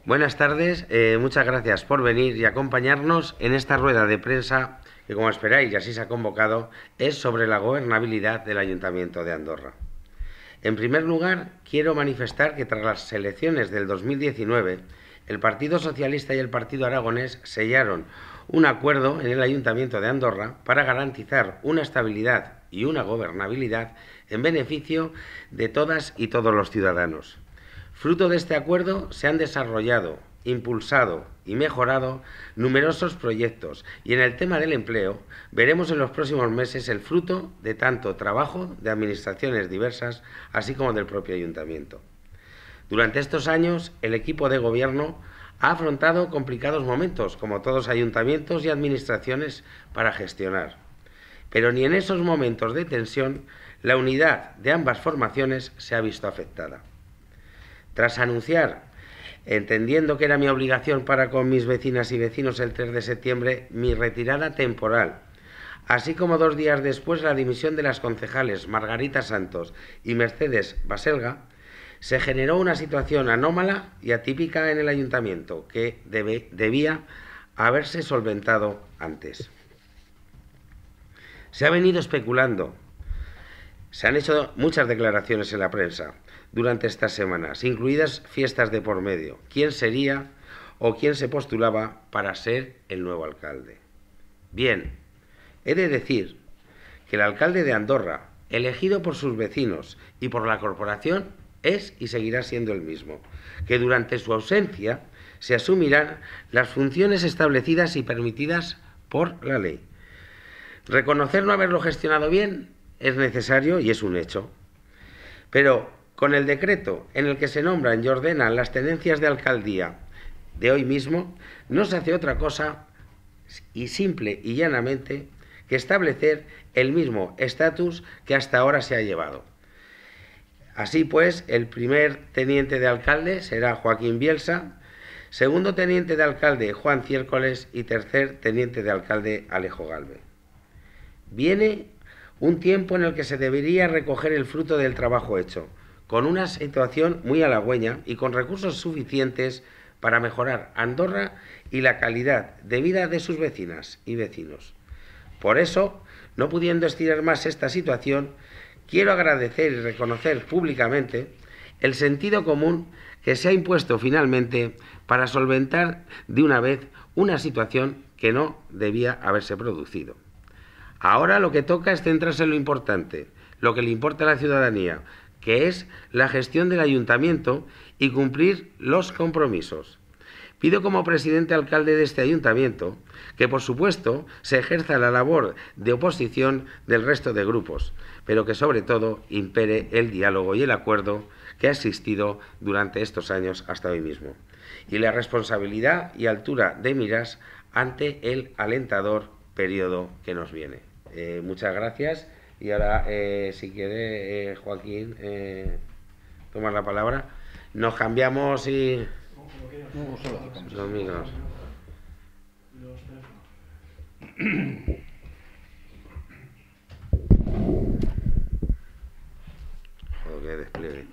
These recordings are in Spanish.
Buenas tardes, muchas gracias por venir y acompañarnos en esta rueda de prensa que, como esperáis y así se ha convocado, es sobre la gobernabilidad del Ayuntamiento de Andorra. En primer lugar, quiero manifestar que tras las elecciones del 2019, el Partido Socialista y el Partido Aragonés sellaron un acuerdo en el Ayuntamiento de Andorra para garantizar una estabilidad y una gobernabilidad en beneficio de todas y todos los ciudadanos. Fruto de este acuerdo se han desarrollado, impulsado y mejorado numerosos proyectos y en el tema del empleo veremos en los próximos meses el fruto de tanto trabajo de administraciones diversas así como del propio ayuntamiento. Durante estos años el equipo de gobierno ha afrontado complicados momentos como todos ayuntamientos y administraciones para gestionar. Pero ni en esos momentos de tensión la unidad de ambas formaciones se ha visto afectada. Tras anunciar, entendiendo que era mi obligación para con mis vecinas y vecinos el 3 de septiembre, mi retirada temporal, así como 2 días después la dimisión de las concejales Margarita Santos y Mercedes Baselga, se generó una situación anómala y atípica en el ayuntamiento que debía haberse solventado antes. Se ha venido especulando, se han hecho muchas declaraciones en la prensa durante estas semanas, incluidas fiestas de por medio. ¿Quién sería o quién se postulaba para ser el nuevo alcalde? Bien, he de decir que el alcalde de Andorra, elegido por sus vecinos y por la corporación, es y seguirá siendo el mismo, que durante su ausencia se asumirán las funciones establecidas y permitidas por la ley. Reconocer no haberlo gestionado bien es necesario y es un hecho. Pero con el decreto en el que se nombran y ordenan las tenencias de alcaldía de hoy mismo, no se hace otra cosa y simple y llanamente que establecer el mismo estatus que hasta ahora se ha llevado. Así pues, el primer teniente de alcalde será Joaquín Bielsa, segundo teniente de alcalde Juan Ciércoles y tercer teniente de alcalde Alejo Galve. Viene un tiempo en el que se debería recoger el fruto del trabajo hecho, con una situación muy halagüeña y con recursos suficientes para mejorar Andorra y la calidad de vida de sus vecinas y vecinos. Por eso, no pudiendo estirar más esta situación, quiero agradecer y reconocer públicamente el sentido común que se ha impuesto finalmente para solventar de una vez una situación que no debía haberse producido. Ahora lo que toca es centrarse en lo importante, lo que le importa a la ciudadanía, que es la gestión del ayuntamiento y cumplir los compromisos. Pido como presidente alcalde de este ayuntamiento que, por supuesto, se ejerza la labor de oposición del resto de grupos, pero que sobre todo impere el diálogo y el acuerdo que ha existido durante estos años hasta hoy mismo, y la responsabilidad y altura de miras ante el alentador periodo que nos viene. Muchas gracias y ahora, si quiere, Joaquín, tomar la palabra. Nos cambiamos y... No, solo acercamos. Los amigos. Joder, qué despliegue.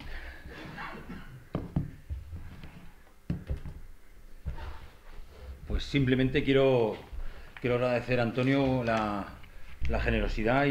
Pues simplemente quiero agradecer a Antonio la generosidad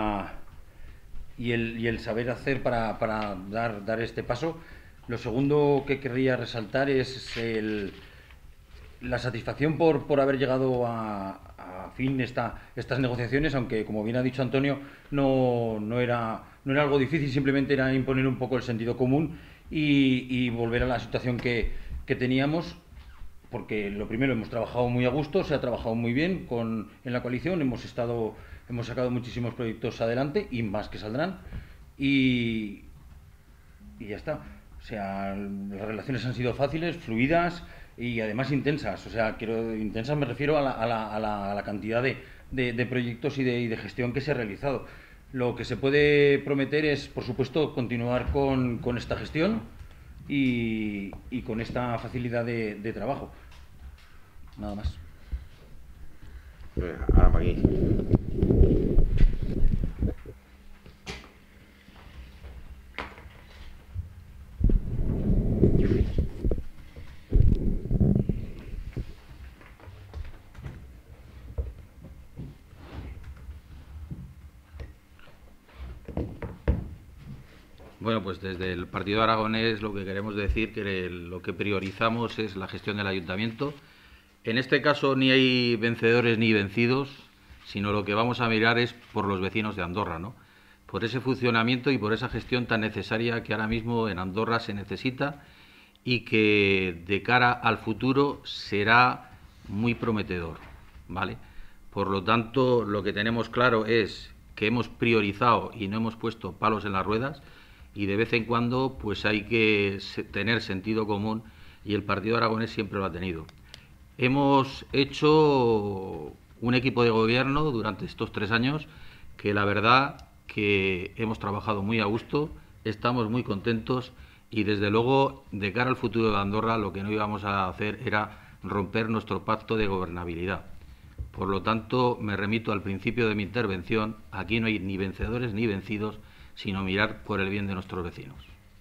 y el saber hacer para dar este paso. Lo segundo que querría resaltar es la satisfacción por haber llegado a fin estas negociaciones, aunque, como bien ha dicho Antonio, no era algo difícil, simplemente era imponer un poco el sentido común y volver a la situación que teníamos, porque lo primero, hemos trabajado muy a gusto, se ha trabajado muy bien en la coalición, hemos sacado muchísimos proyectos adelante y más que saldrán, y ya está. O sea, las relaciones han sido fáciles, fluidas y además intensas. O sea, intensas me refiero a la cantidad de proyectos y de gestión que se ha realizado. Lo que se puede prometer es, por supuesto, continuar con esta gestión y con esta facilidad de trabajo. Nada más. Ahora para aquí. Bueno, pues desde el Partido Aragonés lo que queremos decir que lo que priorizamos es la gestión del ayuntamiento. En este caso ni hay vencedores ni vencidos, sino lo que vamos a mirar es por los vecinos de Andorra, ¿no? Por ese funcionamiento y por esa gestión tan necesaria que ahora mismo en Andorra se necesita y que de cara al futuro será muy prometedor, ¿vale? Por lo tanto, lo que tenemos claro es que hemos priorizado y no hemos puesto palos en las ruedas, y de vez en cuando pues hay que tener sentido común, y el Partido Aragonés siempre lo ha tenido. Hemos hecho un equipo de gobierno durante estos 3 años que la verdad que hemos trabajado muy a gusto, estamos muy contentos y desde luego de cara al futuro de Andorra lo que no íbamos a hacer era romper nuestro pacto de gobernabilidad. Por lo tanto, me remito al principio de mi intervención, aquí no hay ni vencedores ni vencidos, sino mirar por el bien de nuestros vecinos.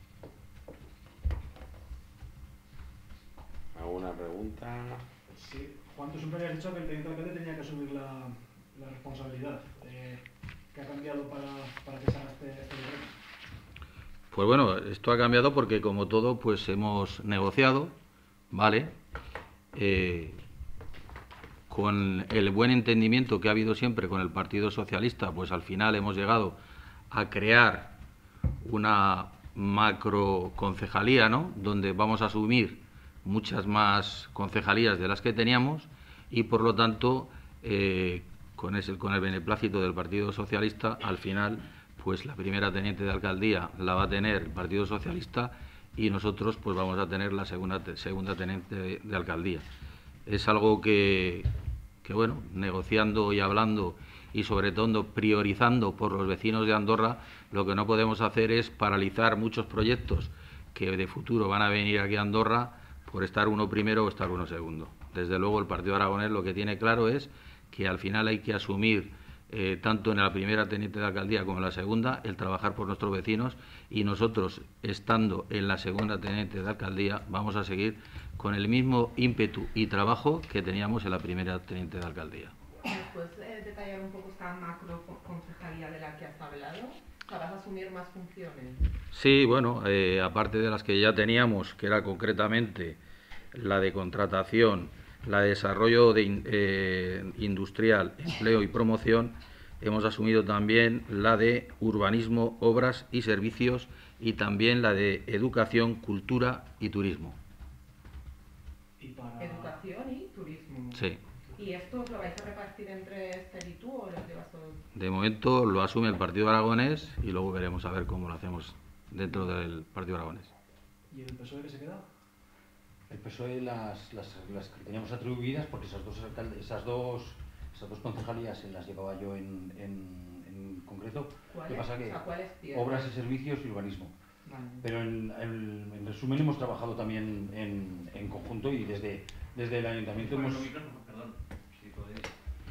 ¿Alguna pregunta? Sí, Juan, tú siempre habías dicho que el teniente alcalde tenía que asumir la responsabilidad. ¿Qué ha cambiado para que se haga este decreto? Pues bueno, esto ha cambiado porque, como todo, pues hemos negociado, ¿vale? Con el buen entendimiento que ha habido siempre con el Partido Socialista, pues al final hemos llegado a crear una macro concejalía, ¿no?, donde vamos a asumir muchas más concejalías de las que teníamos y, por lo tanto, con el beneplácito del Partido Socialista, al final, pues la primera teniente de alcaldía la va a tener el Partido Socialista y nosotros pues vamos a tener la segunda teniente de alcaldía. Es algo que bueno, negociando y hablando y sobre todo priorizando por los vecinos de Andorra, lo que no podemos hacer es paralizar muchos proyectos que de futuro van a venir aquí a Andorra por estar uno primero o estar uno segundo. Desde luego el Partido Aragonés lo que tiene claro es que al final hay que asumir tanto en la primera teniente de alcaldía como en la segunda, el trabajar por nuestros vecinos, y nosotros, estando en la segunda teniente de alcaldía, vamos a seguir con el mismo ímpetu y trabajo que teníamos en la primera teniente de alcaldía. ¿Me puedes detallar un poco esta macro concejalía de la que has hablado? ¿Vas a asumir más funciones? Sí, bueno, aparte de las que ya teníamos, que era concretamente la de contratación, la de desarrollo industrial, empleo y promoción, hemos asumido también la de urbanismo, obras y servicios y también la de educación, cultura y turismo. Educación y turismo. Sí. ¿Y esto os lo vais a repartir entre Esther y tú o lo llevas todo? De momento lo asume el Partido Aragonés y luego veremos a ver cómo lo hacemos dentro del Partido Aragonés. ¿Y el PSOE qué se queda? El PSOE las que teníamos atribuidas, porque esas dos concejalías las llevaba yo en concreto. ¿Cuáles? ¿Qué pasa? Que ¿Cuáles obras y servicios y urbanismo. Vale. Pero en resumen hemos trabajado también en conjunto y desde el ayuntamiento hemos... Perdón, si podéis.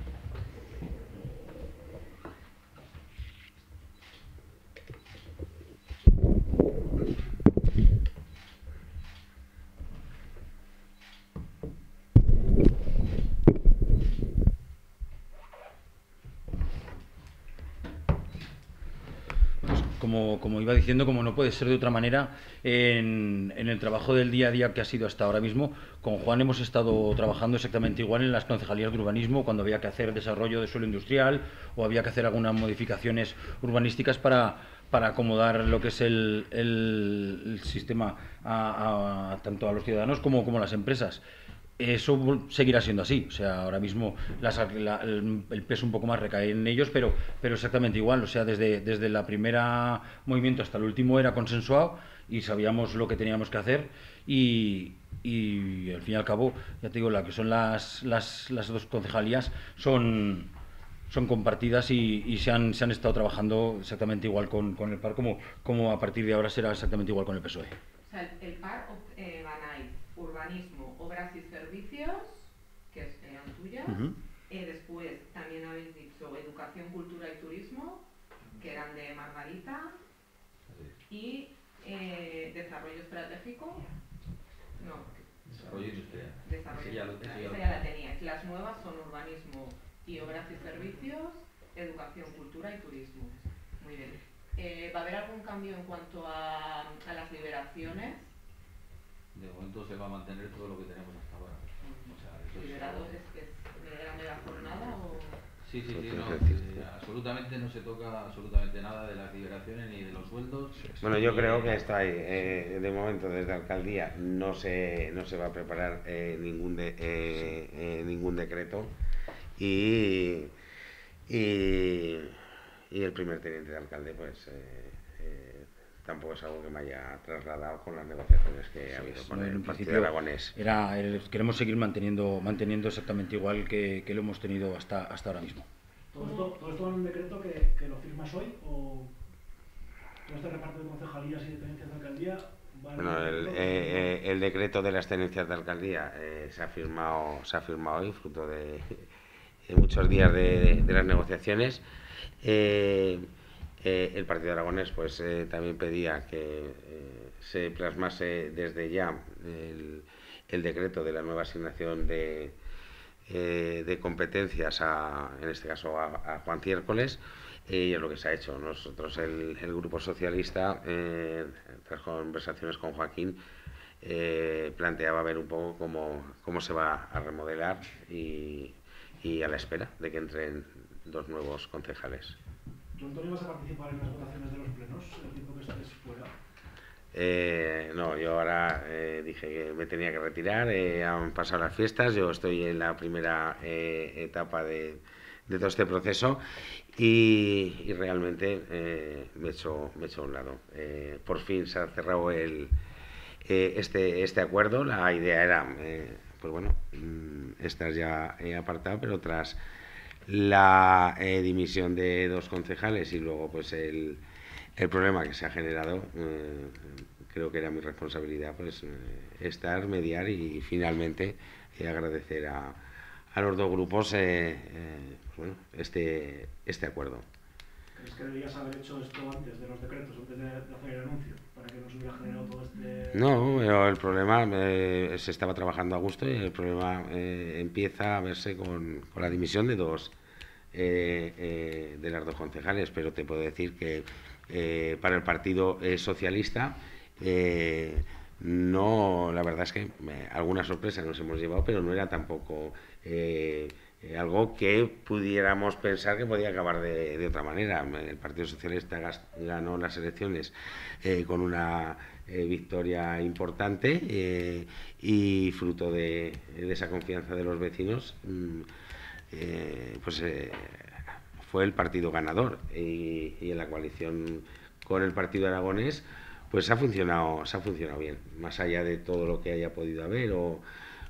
Como iba diciendo, como no puede ser de otra manera, en el trabajo del día a día que ha sido hasta ahora mismo, con Juan hemos estado trabajando exactamente igual en las concejalías de urbanismo, cuando había que hacer desarrollo de suelo industrial o había que hacer algunas modificaciones urbanísticas para acomodar lo que es el sistema tanto a los ciudadanos como a las empresas. Eso seguirá siendo así, o sea, ahora mismo el peso un poco más recae en ellos, pero exactamente igual, o sea, desde la primera movimiento hasta el último era consensuado y sabíamos lo que teníamos que hacer y al fin y al cabo, ya te digo, la que son las dos concejalías son compartidas y se han estado trabajando exactamente igual con el PAR como a partir de ahora será exactamente igual con el PSOE. O sea, el PAR ganáis urbanismo, obras y servicios, que eran tuyas. Después también habéis dicho educación, cultura y turismo, que eran de Margarita. Y desarrollo estratégico. No. Desarrollo industrial. Esa ya la teníais. Las nuevas son urbanismo y obras y servicios, educación, cultura y turismo. Muy bien. ¿va a haber algún cambio en cuanto a las liberaciones? De momento se va a mantener todo lo que tenemos hasta ahora. O sea, eso ¿Liberadores que era media jornada o...? Sí, no, absolutamente no se toca absolutamente nada de las liberaciones ni de los sueldos. Bueno, yo creo que está ahí. De momento, desde la alcaldía no se va a preparar ningún decreto y el primer teniente de alcalde pues tampoco es algo que me haya trasladado con las negociaciones que ha habido con el partido aragonés. Queremos seguir manteniendo exactamente igual que lo hemos tenido hasta ahora mismo. ¿Todo esto va en un decreto que lo firmas hoy o todo este reparto de concejalías y de tenencias de alcaldía? Bueno, el decreto de las tenencias de alcaldía se ha firmado hoy, fruto de muchos días de las negociaciones. El partido aragonés pues también pedía que se plasmase desde ya el decreto de la nueva asignación de competencias en este caso a Juan Ciércoles, y es lo que se ha hecho. Nosotros, el Grupo Socialista, tras conversaciones con Joaquín, planteaba ver un poco cómo se va a remodelar y a la espera de que entren 2 nuevos concejales. ¿Tú, Antonio, vas a participar en las votaciones de los plenos el tiempo que estés fuera? No, yo ahora dije que me tenía que retirar, han pasado las fiestas, yo estoy en la primera etapa de todo este proceso y realmente me he hecho a un lado. Por fin se ha cerrado este acuerdo. La idea era, pues bueno, estar ya apartado, pero tras la dimisión de 2 concejales y luego pues el problema que se ha generado, creo que era mi responsabilidad pues estar, mediar y finalmente agradecer a los 2 grupos pues, bueno, este acuerdo. ¿Crees que deberías haber hecho esto antes de los decretos, antes de hacer el anuncio, para que no se hubiera generado todo este...? No, pero el problema, se estaba trabajando a gusto y el problema empieza a verse con la dimisión de las 2 concejales, pero te puedo decir que para el Partido Socialista no, la verdad es que alguna sorpresa nos hemos llevado, pero no era tampoco algo que pudiéramos pensar que podía acabar de otra manera. El Partido Socialista ganó las elecciones con una victoria importante y fruto de esa confianza de los vecinos pues fue el partido ganador y en la coalición con el partido aragonés pues ha funcionado bien, más allá de todo lo que haya podido haber o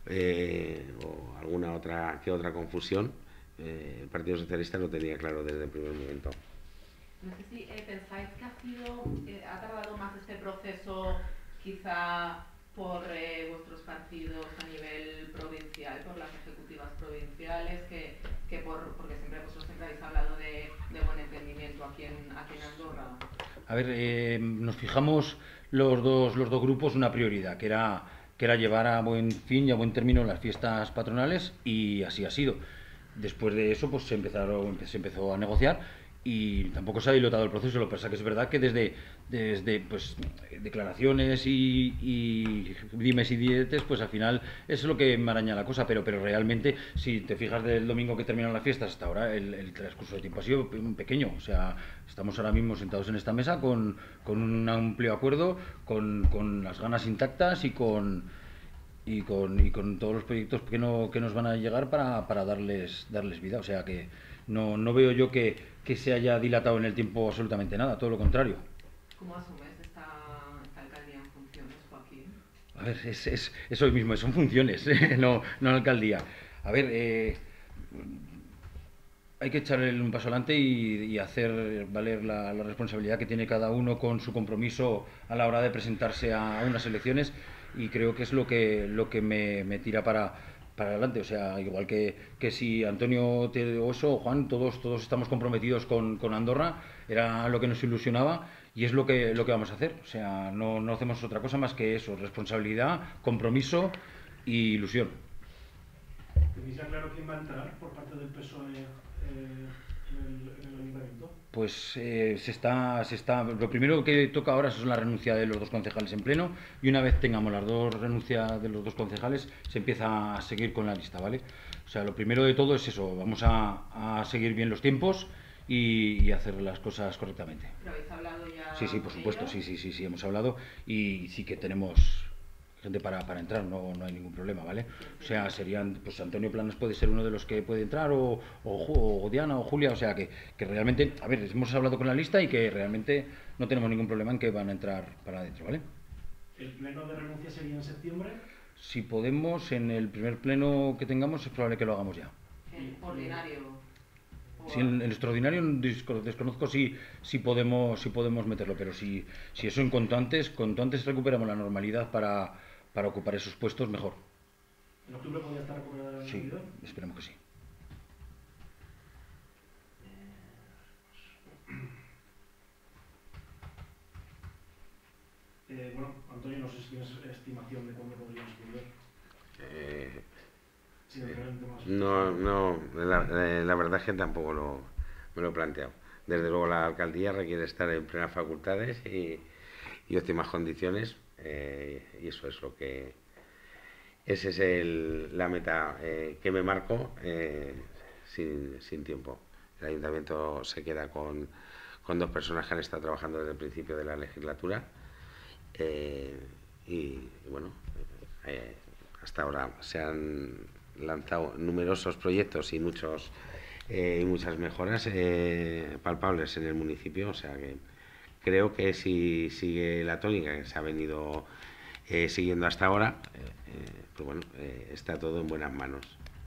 alguna otra confusión. El Partido Socialista lo tenía claro desde el primer momento. No sé si pensáis que ha tardado más este proceso quizá por vuestros partidos a nivel provincial, por las ejecutivas provinciales, porque vosotros siempre habéis hablado de buen entendimiento aquí en Andorra. A ver, nos fijamos los dos grupos una prioridad, que era llevar a buen fin y a buen término las fiestas patronales, y así ha sido. Después de eso pues se empezó a negociar y tampoco se ha dilatado el proceso. Lo que pasa es que es verdad que desde pues declaraciones y dimes y diretes, pues al final es lo que maraña la cosa, pero realmente si te fijas del domingo que terminan las fiestas hasta ahora, el transcurso de tiempo ha sido pequeño. O sea, estamos ahora mismo sentados en esta mesa con un amplio acuerdo, con las ganas intactas y con todos los proyectos que nos van a llegar para darles vida. O sea que no veo yo que se haya dilatado en el tiempo absolutamente nada, todo lo contrario. ¿Cómo asumes esta alcaldía en funciones, Joaquín? A ver, es eso mismo, son funciones, no alcaldía. A ver, hay que echarle un paso adelante y hacer valer la responsabilidad que tiene cada uno con su compromiso a la hora de presentarse a unas elecciones, y creo que es lo que me tira para adelante. O sea, igual que si Antonio o eso, o Juan, todos estamos comprometidos con Andorra, era lo que nos ilusionaba y es lo que vamos a hacer. O sea, no hacemos otra cosa más que eso: responsabilidad, compromiso y ilusión. ¿Tenéis ya claro quién va a entrar por parte del PSOE en el ayuntamiento? Pues lo primero que toca ahora es la renuncia de los 2 concejales en pleno, y una vez tengamos las 2 renuncias de los 2 concejales se empieza a seguir con la lista, ¿vale? O sea, lo primero de todo es eso, vamos a seguir bien los tiempos y hacer las cosas correctamente. ¿Pero habéis hablado ya? Sí, por con supuesto, ellos? sí, hemos hablado y sí que tenemos gente para entrar, no hay ningún problema, ¿vale? O sea, serían, pues Antonio Planas puede ser uno de los que puede entrar, o Diana o Julia, o sea, que realmente, a ver, hemos hablado con la lista y que realmente no tenemos ningún problema en que van a entrar para adentro, ¿vale? ¿El pleno de renuncia sería en septiembre? Si podemos, en el primer pleno que tengamos, es probable que lo hagamos ya. ¿En ordinario? Si en el extraordinario desconozco si podemos meterlo, pero si eso en cuanto antes recuperamos la normalidad para ocupar esos puestos, mejor. ¿En octubre podría estar recuperada la Sí, normalidad? esperemos que sí. Bueno, Antonio, no sé si tienes estimación de cuándo podríamos volver. Sí, más. No, la verdad es que tampoco me lo he planteado. Desde luego la alcaldía requiere estar en plenas facultades y óptimas condiciones, y eso es lo que... Esa es la meta que me marco sin tiempo. El ayuntamiento se queda con 2 personas que han estado trabajando desde el principio de la legislatura, y bueno, hasta ahora se han lanzado numerosos proyectos y muchas mejoras palpables en el municipio, o sea que creo que si sigue la tónica que se ha venido siguiendo hasta ahora, pues bueno, está todo en buenas manos.